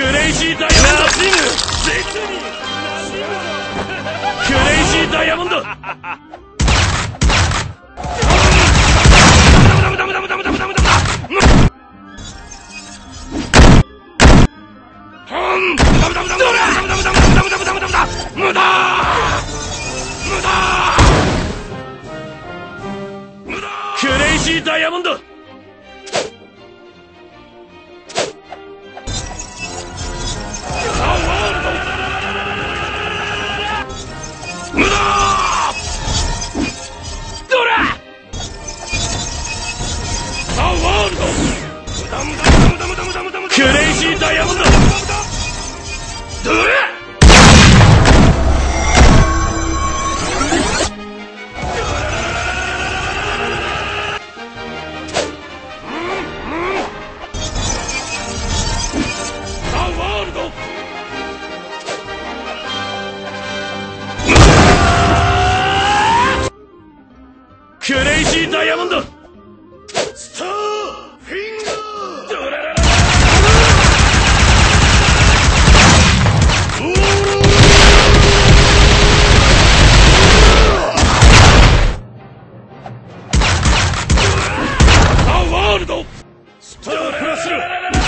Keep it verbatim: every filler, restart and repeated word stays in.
レイジーダイヤモンド。馴染む。別にクレイジーダイヤモンド。無駄。無駄。クレイジーダイヤモンド。無駄。ドラ。ザワールド。無駄無駄無駄無駄無駄無駄無駄。クレイジーダイヤモンド。ドラ。クレイジーダイヤモンド。スターフィンガー。ドララララ。ザワールド。スタープラスル。